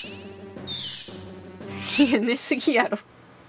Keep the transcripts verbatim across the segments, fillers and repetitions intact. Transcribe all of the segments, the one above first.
いや、寝すぎやろ。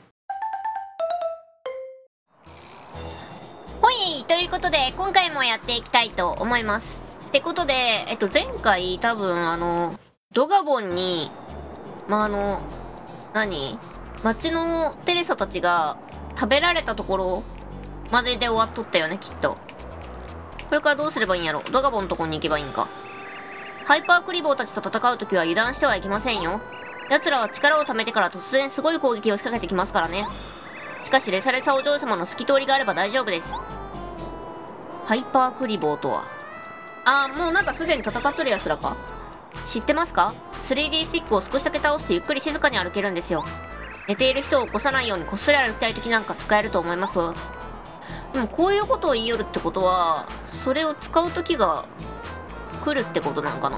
ほい、ということで、今回もやっていきたいと思います。ってことで、えっと、前回多分、あの、ドガボンに、まあ、あの、何町のテレサたちが食べられたところまでで終わっとったよね、きっと。これからどうすればいいんやろ。ドガボンのとこに行けばいいんか。ハイパークリボーたちと戦うときは油断してはいけませんよ。奴らは力を貯めてから突然すごい攻撃を仕掛けてきますからね。しかしレサレサお嬢様の透き通りがあれば大丈夫です。ハイパークリボーとは。あー、もうなんかすでに戦っとる奴らか。知ってますか？ スリーディー スティックを少しだけ倒すとゆっくり静かに歩けるんですよ。寝ている人を起こさないようにこっそり歩きたい時なんか使えると思いますわ。でもこういうことを言いよるってことは、それを使う時が来るってことなんかな。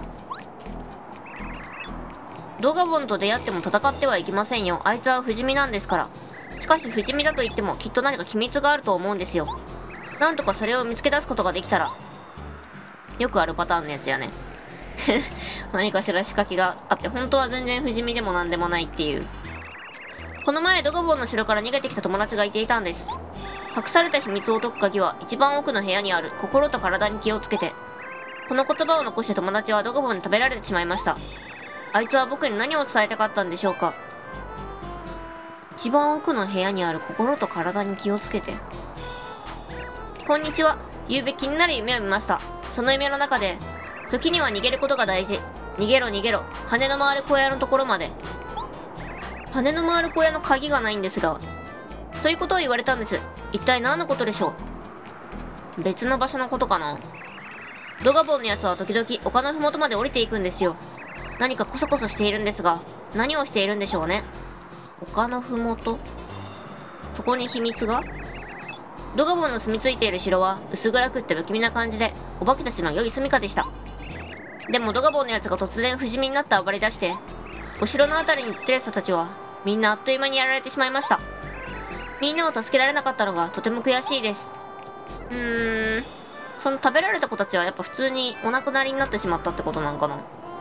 ドガボンと出会っても戦ってはいけませんよ。あいつは不死身なんですから。しかし不死身だと言ってもきっと何か機密があると思うんですよ。なんとかそれを見つけ出すことができたら。よくあるパターンのやつやね。何かしら仕掛けがあって、本当は全然不死身でもなんでもないっていう。この前ドガボンの城から逃げてきた友達がいていたんです。隠された秘密を解く鍵は一番奥の部屋にある。心と体に気をつけて。この言葉を残して友達はドガボンに食べられてしまいました。あいつは僕に何を伝えたかったんでしょうか。一番奥の部屋にある心と体に気をつけて。こんにちは。昨べ気になる夢を見ました。その夢の中で、時には逃げることが大事。逃げろ逃げろ。羽の回る小屋のところまで。羽の回る小屋の鍵がないんですが。ということを言われたんです。一体何のことでしょう。別の場所のことかな。ドガボンのやつは時々丘のふもとまで降りていくんですよ。何かコソコソしているんですが、何をしているんでしょうね。丘のふもと？そこに秘密が？ドガボンの住み着いている城は薄暗くって不気味な感じで、お化けたちの良い住処でした。でもドガボンのやつが突然不死身になって暴れ出して、お城のあたりにテレサたちはみんなあっという間にやられてしまいました。みんなを助けられなかったのがとても悔しいです。うーん、その食べられた子たちはやっぱ普通にお亡くなりになってしまったってことなんかな。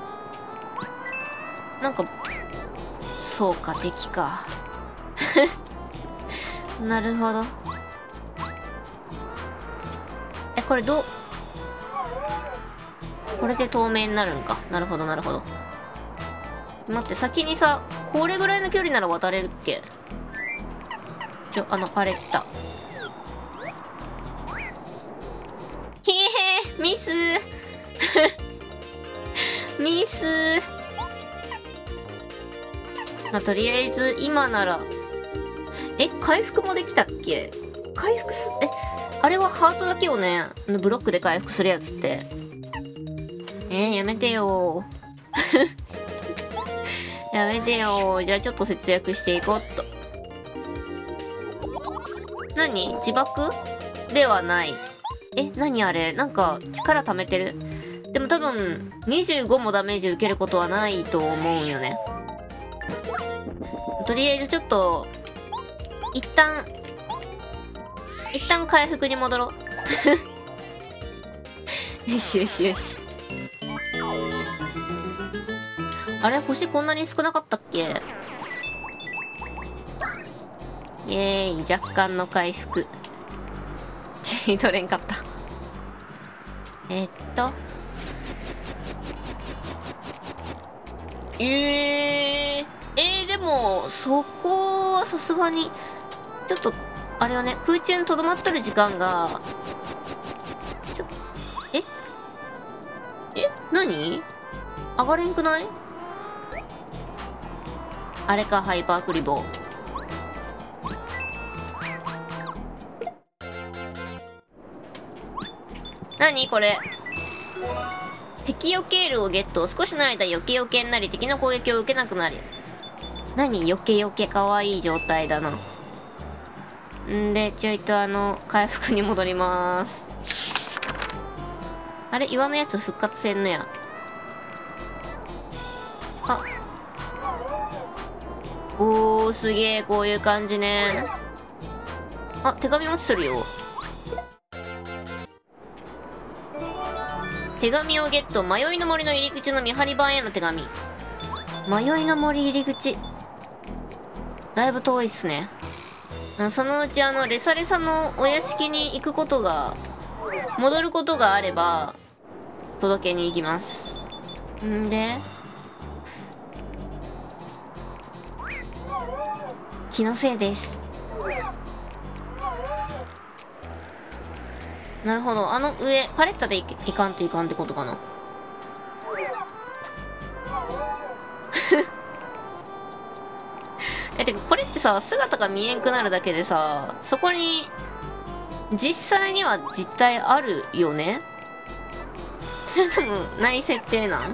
なんか、そうか、敵か。なるほど。え、これどう、これで透明になるんか。なるほど、なるほど。待って、先にさ、これぐらいの距離なら渡れるっけ？ちょ、あの、あれ来た。ひえー、ミスミスまあ、とりあえず、今なら、え、回復もできたっけ？回復す、え、あれはハートだけをね、ブロックで回復するやつって。えー、やめてよー。やめてよー。じゃあちょっと節約していこうっと。何？自爆？ではない。え、何あれ？なんか力貯めてる。でも多分、にじゅうごもダメージ受けることはないと思うんよね。とりあえずちょっと、一旦、一旦回復に戻ろう。よしよしよし。あれ星こんなに少なかったっけ？イエーイ、若干の回復。取れんかった。えー、っと。えー、えー、でも、そこはさすがに、ちょっと、あれはね、空中に留まっとる時間が、ちょ、ええ何？上がれんくない？あれか、ハイパークリボー。何これ。敵避けるをゲット。少しの間避け避けになり敵の攻撃を受けなくなる。何避け避け、かわいい状態だな。んで、ちょいとあの、回復に戻りまーす。あれ岩のやつ復活せんのや。あ。おー、すげえ、こういう感じね。あ、手紙落ちてるよ。手紙をゲット。迷いの森の入り口の見張り番への手紙。 迷いの森入り口。だいぶ遠いっすね。そのうちあのレサレサのお屋敷に行くことが戻ることがあれば届けに行きます。んで気のせいです。なるほど、あの上パレッタでいいかんといかんってことかな。え、てかこれってさ、姿が見えんくなるだけでさ、そこに実際には実体あるよね。それとも何設定なん？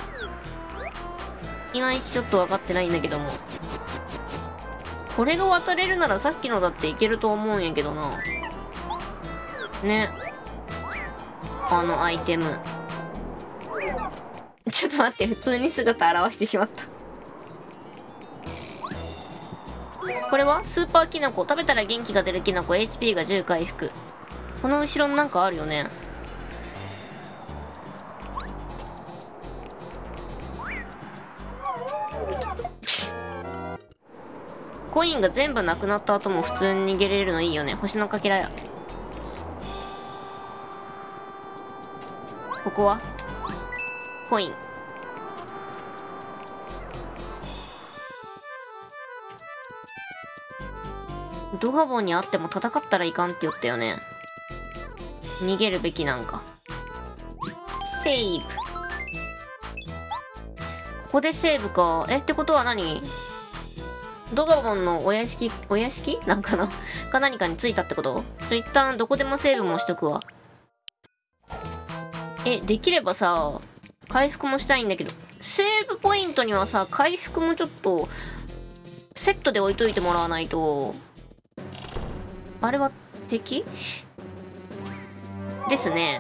いまいちちょっと分かってないんだけども。これが渡れるならさっきのだっていけると思うんやけどな。ね。あのアイテム。ちょっと待って、普通に姿現してしまった。これはスーパーキノコ。食べたら元気が出るキノコ。エイチピー がじゅう回復。この後ろになんかあるよね。コインが全部なくなった後も普通に逃げれるのいいよね。星のかけらや。ここはコイン。ドガボンに会っても戦ったらいかんって言ったよね。逃げるべきなんか。セーブ。ここでセーブか。え、ってことは何？ドガボンのお屋敷、お屋敷なんかなか何かに着いたってこと？ちょ、一旦どこでもセーブもしとくわ。え、できればさ、回復もしたいんだけど、セーブポイントにはさ、回復もちょっと、セットで置いといてもらわないと、あれは敵？ですね。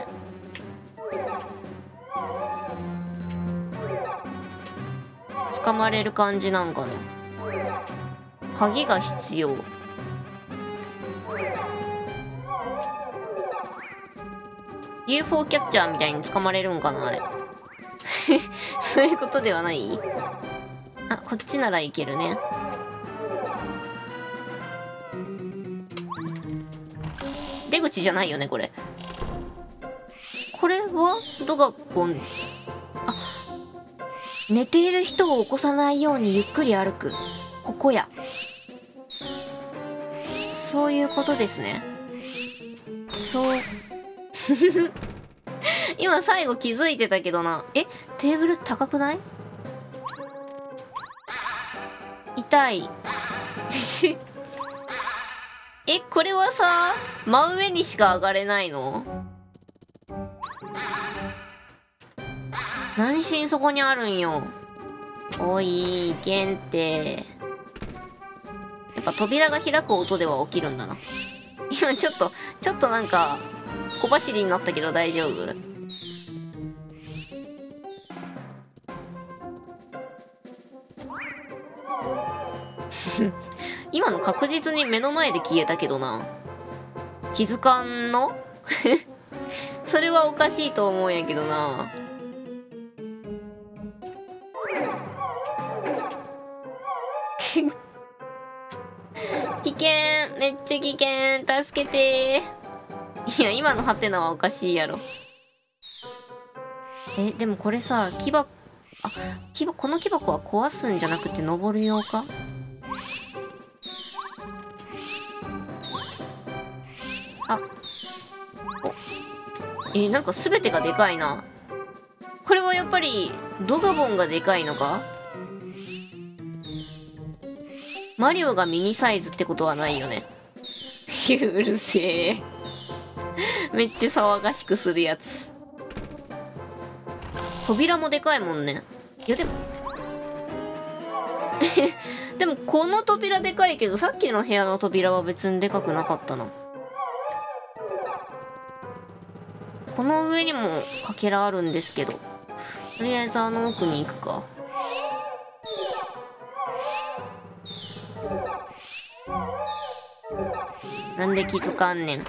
捕まれる感じなんかな。鍵が必要。ユーフォー キャッチャーみたいに捕まれるんかなあれ。そういうことではない？あ、こっちならいけるね。出口じゃないよねこれ。これはドガボン。あ、寝ている人を起こさないようにゆっくり歩く。ここや。そういうことですね。そう今最後気づいてたけどな。え、テーブル高くない？痛いえ、これはさ、真上にしか上がれないの？何しんそこにあるんよ。おい、いけんって。やっぱ扉が開く音では起きるんだな。今ちょっと、ちょっとなんか、小走りになったけど大丈夫？今の確実に目の前で消えたけどな。気づかんの？それはおかしいと思うんやけどな。危険、めっちゃ危険、助けてー。いや、今のハテナはおかしいやろ。え、でもこれさ、木箱、あ、木箱、この木箱は壊すんじゃなくて登る用か？あ、お、え、なんか全てがでかいな。これはやっぱり、ドガボンがでかいのか？マリオがミニサイズってことはないよね。うるせえ。めっちゃ騒がしくするやつ。扉もでかいもんね。いやでもでもこの扉でかいけど、さっきの部屋の扉は別にでかくなかったな。この上にもかけらあるんですけど、とりあえずあの奥に行くか。なんで気づかんねん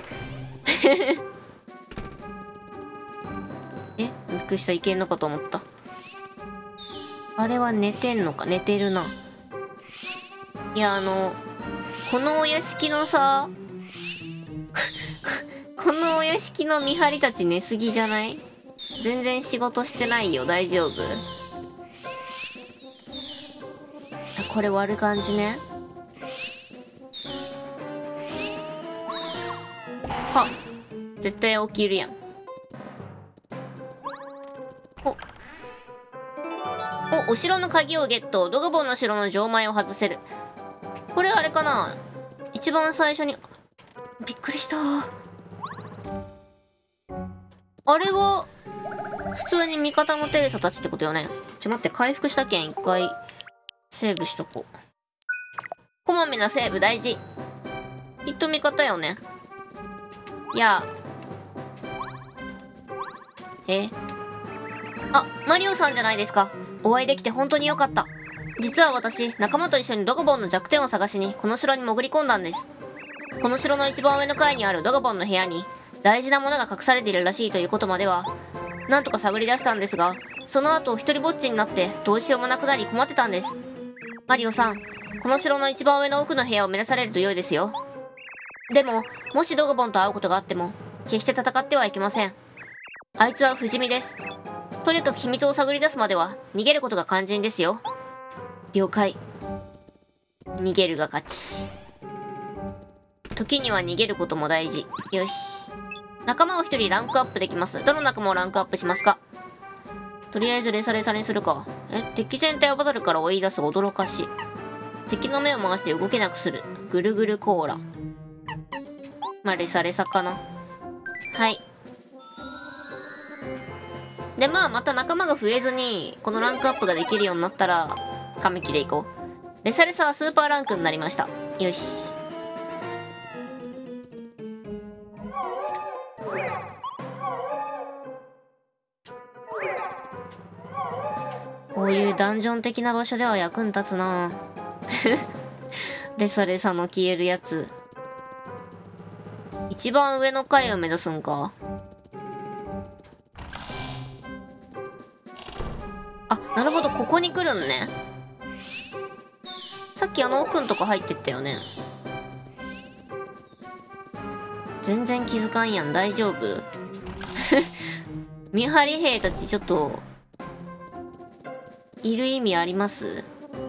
え、びっくりした。いけんのかと思った。 あれは寝てんのか？寝てるな。いや、あの、このお屋敷のさ、このお屋敷の見張りたち寝すぎじゃない？全然仕事してないよ。大丈夫？これ割る感じね。はっ、絶対起きるやん。おお、お城の鍵をゲット。ドガボンの城の錠前を外せる。これあれかな、一番最初に。びっくりした。あれは普通に味方のテレサたちってことよね。ちょ待って、回復したけん一回セーブしとこう。こまめなセーブ大事。きっと味方よね。いやえあ、マリオさんじゃないですか。お会いできて本当によかった。実は私、仲間と一緒にドガボンの弱点を探しにこの城に潜り込んだんです。この城の一番上の階にあるドガボンの部屋に大事なものが隠されているらしいということまではなんとか探り出したんですが、その後一人ぼっちになってどうしようもなくなり困ってたんです。マリオさん、この城の一番上の奥の部屋を目指されると良いですよ。でも、もしドガボンと会うことがあっても決して戦ってはいけません。あいつは不死身です。とにかく秘密を探り出すまでは逃げることが肝心ですよ。了解。逃げるが勝ち。時には逃げることも大事。よし。仲間を一人ランクアップできます。どの仲間をランクアップしますか？とりあえずレサレサにするか。え、敵全体をバトルから追い出す驚かし。敵の目を回して動けなくする。ぐるぐるコーラ。まあ、レサレサかな。はい。で、まあ、また仲間が増えずに、このランクアップができるようになったら、カメキでいこう。レサレサはスーパーランクになりました。よし。こういうダンジョン的な場所では役に立つなレサレサの消えるやつ。一番上の階を目指すんか。あ、なるほど、ここに来るんね。さっきあの奥んとこ入ってったよね。全然気づかんやん。大丈夫？見張り兵たちちょっといる意味あります？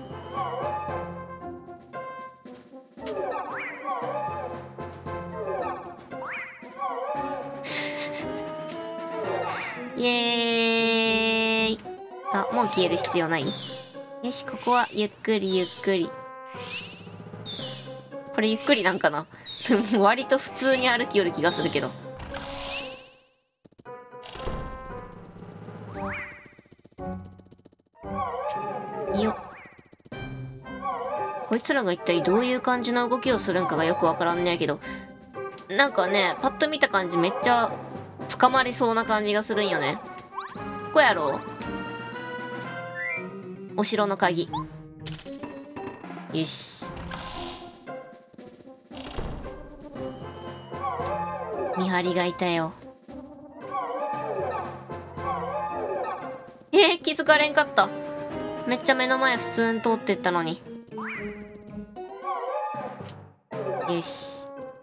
イエーイ。あ、もう消える必要ない？よし、ここはゆっくりゆっくり。これゆっくりなんかな割と普通に歩きよる気がするけど。よっ。こいつらが一体どういう感じの動きをするんかがよくわからんねやけど、なんかね、パッと見た感じめっちゃ捕まりそうな感じがするんよね。ここやろ？お城の鍵。よし。見張りがいたよ。えー、気づかれんかった。めっちゃ目の前普通に通ってったのに。よし。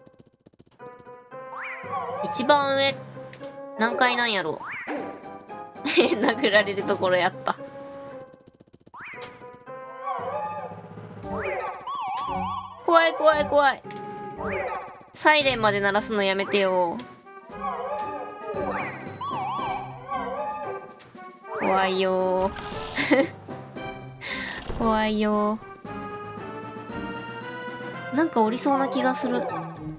一番上何階なんやろ殴られるところやった。怖い怖い怖い。サイレンまで鳴らすのやめてよ。怖いよ怖いよ。なんかおりそうな気がする。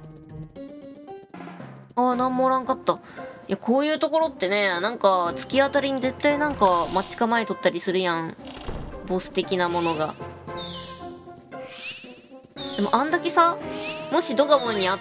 ああ、なんもおらんかった。いや、こういうところってね、なんか突き当たりに絶対なんか待ち構えとったりするやん、ボス的なものが。でもあんだけさ、もしドガボンにあっ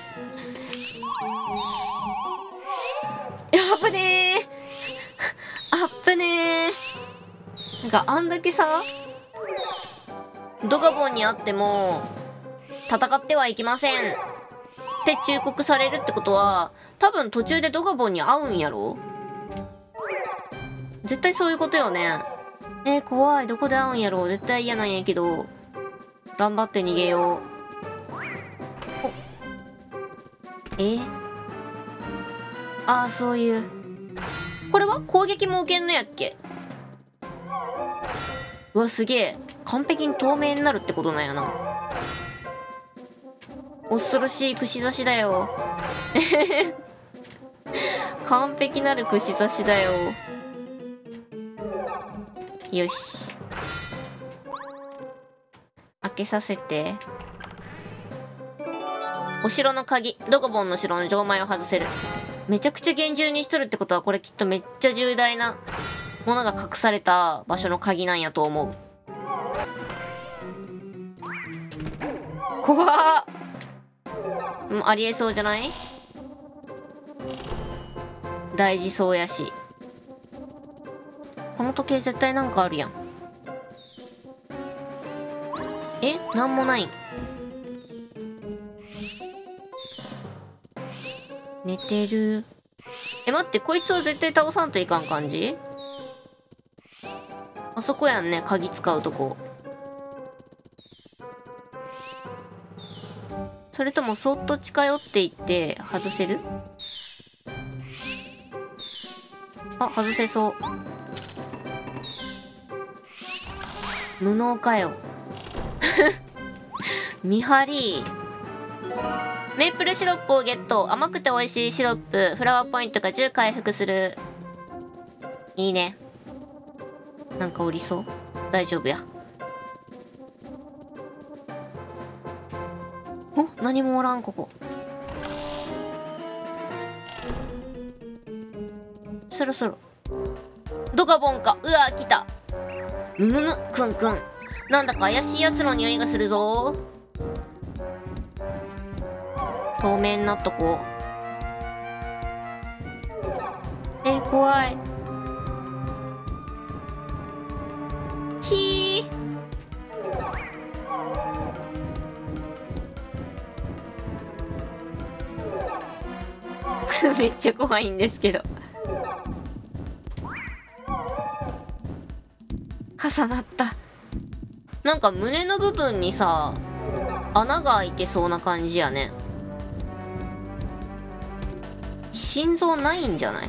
やっぶねーあっぶねー。なんかあんだけさ、ドガボンにあっても戦ってはいけませんって忠告されるってことは、多分途中でドガボンに会うんやろ。絶対そういうことよね。 えー、怖い。どこで会うんやろう。絶対嫌なんやけど。頑張って逃げよう。お。えー、ああ、そういう。これは攻撃も受けんのやっけ？うわ、すげえ。完璧に透明になるってことなんやな。恐ろしい串刺しだよ。完璧なる串刺しだよ。よし。開けさせて。お城の鍵。ドコボンの城の錠前を外せる。めちゃくちゃ厳重にしとるってことは、これきっとめっちゃ重大なものが隠された場所の鍵なんやと思う。怖っ。うん、ありえそうじゃない？大事そうやし。この時計絶対なんかあるやん。え？なんもない。寝てる。え、待って、こいつを絶対倒さんといかん感じ？あそこやんね、鍵使うとこ。それともそっと近寄っていって外せる？あ、外せそう。無能かよ。見張り。メープルシロップをゲット。甘くて美味しいシロップ。フラワーポイントがじゅう回復する。いいね。なんかおりそう？大丈夫や。お、何もおらん、ここ。そろそろ。ドガボンか。うわ、来た。むむむ、くんくん。なんだか怪しい奴の匂いがするぞ。透明になっとこう。え、怖い。ひー。めっちゃ怖いんですけど。重なった。なんか胸の部分にさ、穴が開いてそうな感じやね。心臓ないんじゃない？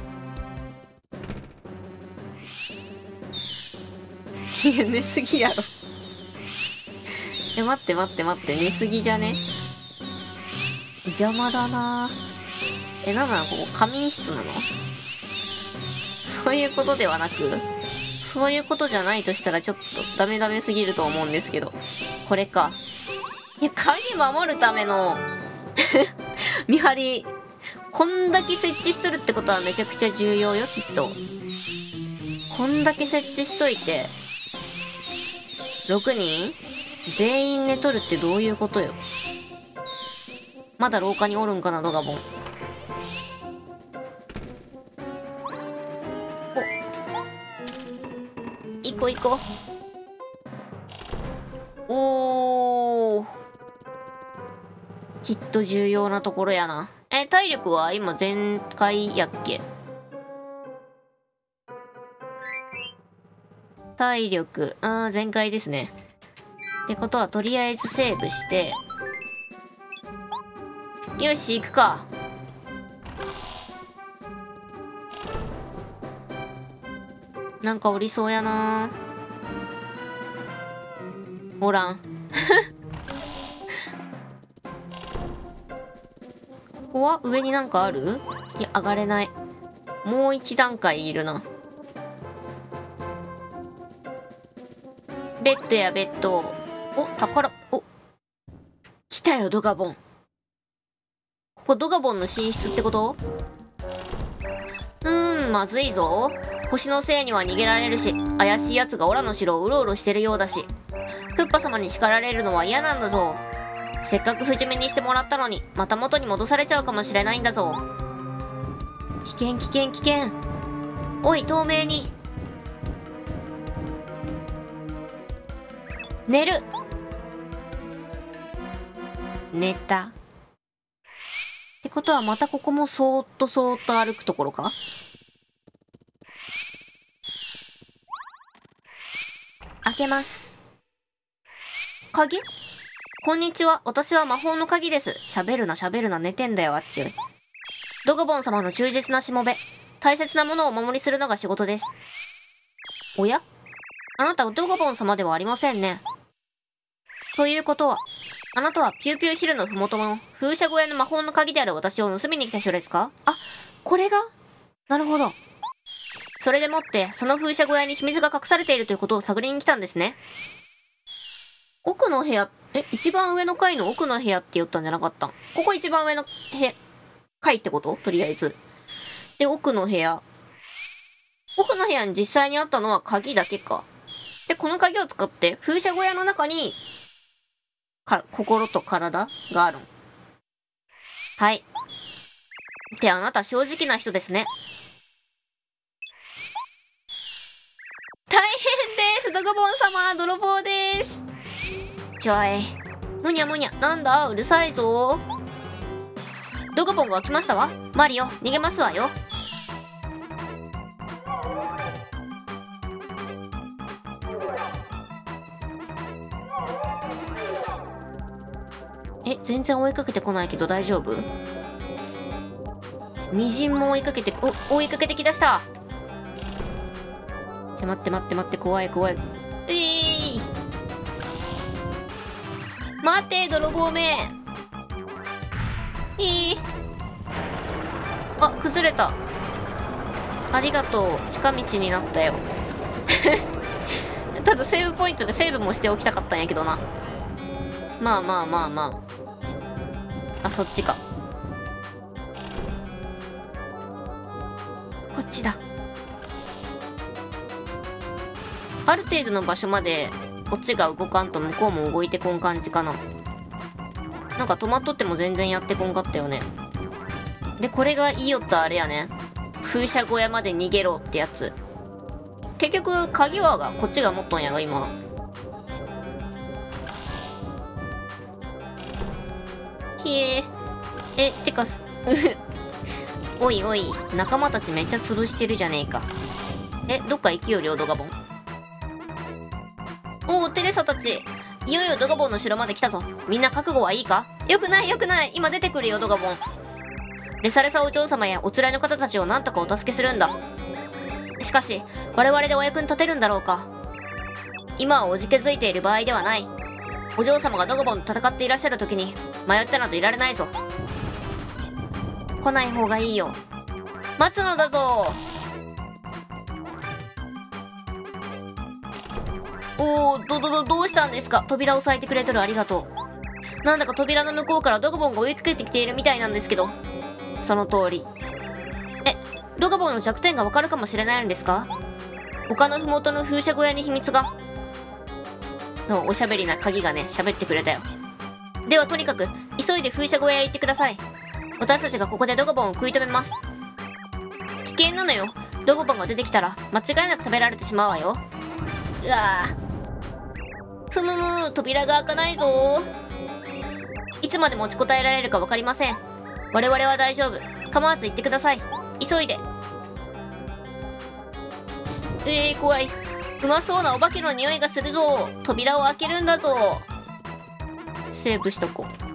いや、寝すぎやろ。え、待って待って待って、寝すぎじゃね？邪魔だな。え、なんなのここ仮眠室なの？そういうことではなく、そういうことじゃないとしたらちょっとダメダメすぎると思うんですけど。これか。いや、鍵守るための見張り、こんだけ設置しとるってことはめちゃくちゃ重要よ、きっと。こんだけ設置しといて、ろくにん全員寝とるってどういうことよ。まだ廊下におるんかな、ドガボン。お、行こう行こう。おー、きっと重要なところやな。え、体力は今全開やっけ？体力、あー、全開ですね。ってことはとりあえずセーブして、よし行くか。なんかおりそうやな。おらん。ここは上になんかある？いや、上がれない。もう一段階いるな。ベッドやベッド。お、宝、お。来たよ、ドガボン。ここドガボンの寝室ってこと？うーん、まずいぞ。星のせいには逃げられるし、怪しい奴がオラの城をうろうろしてるようだし、クッパ様に叱られるのは嫌なんだぞ。せっかく不死身にしてもらったのに、また元に戻されちゃうかもしれないんだぞ。危険危険危険。おい、透明に。寝る。寝た。ってことはまたここもそーっとそーっと歩くところか？ 開けます。鍵？こんにちは。私は魔法の鍵です。喋るな喋るな、寝てんだよ、あっち。ドガボン様の忠実なしもべ。大切なものをお守りするのが仕事です。おや？あなたはドガボン様ではありませんね。ということは、あなたはピューピューヒルのふもとの風車小屋の魔法の鍵である私を盗みに来た人ですか？あ、これが？なるほど。それでもって、その風車小屋に秘密が隠されているということを探りに来たんですね。奥の部屋、え、一番上の階の奥の部屋って言ったんじゃなかったん？ここ一番上の部屋、階ってこと？とりあえず。で、奥の部屋。奥の部屋に実際にあったのは鍵だけか。で、この鍵を使って、風車小屋の中に、か、心と体があるん。はい。ってあなた正直な人ですね。大変です、ドガボン様、泥棒です。ちょい。むにゃむにゃ、なんだ、うるさいぞ。ドガボンが来ましたわ。マリオ、逃げますわよ。え、全然追いかけてこないけど大丈夫？みじんも追いかけて、お、追いかけてきだした。ちょ、待って待って待って、怖い怖い。うえーい。待って、泥棒め。いい。あ、崩れた。ありがとう。近道になったよ。ただセーブポイントでセーブもしておきたかったんやけどな。まあまあまあまあ。あ、そっちか。こっちだ。ある程度の場所までこっちが動かんと向こうも動いてこん感じかな。なんか止まっとっても全然やってこんかったよね。で、これがいいよったあれやね。風車小屋まで逃げろってやつ。結局、鍵はがこっちが持っとんやろ、今。ひえ。え、てか、おいおい、仲間たちめっちゃ潰してるじゃねえか。え、どっか行きよ、両ドガボン。おお、テレサたち。いよいよドガボンの城まで来たぞ。みんな覚悟はいいか？よくないよくない。今出てくるよ、ドガボン。レサレサお嬢様やおつらいの方たちを何とかお助けするんだ。しかし、我々でお役に立てるんだろうか。今はおじけづいている場合ではない。お嬢様がドガボンと戦っていらっしゃる時に、迷ってなどいられないぞ。来ない方がいいよ。待つのだぞ。おお、ど、ど、ど、どうしたんですか？扉を押さえてくれとる、ありがとう。なんだか扉の向こうからドガボンが追いかけてきているみたいなんですけど。その通り。え、ドガボンの弱点がわかるかもしれないんですか？他の麓の風車小屋に秘密が。のおしゃべりな鍵がね、喋ってくれたよ。ではとにかく、急いで風車小屋へ行ってください。私たちがここでドガボンを食い止めます。危険なのよ。ドガボンが出てきたら、間違いなく食べられてしまうわよ。うわぁ。ふむむ、扉が開かないぞ。いつまで持ちこたえられるか分かりません。我々は大丈夫。構わず行ってください。急いで。えー、怖い。うまそうなお化けの匂いがするぞ。扉を開けるんだぞ。セーブしとこう。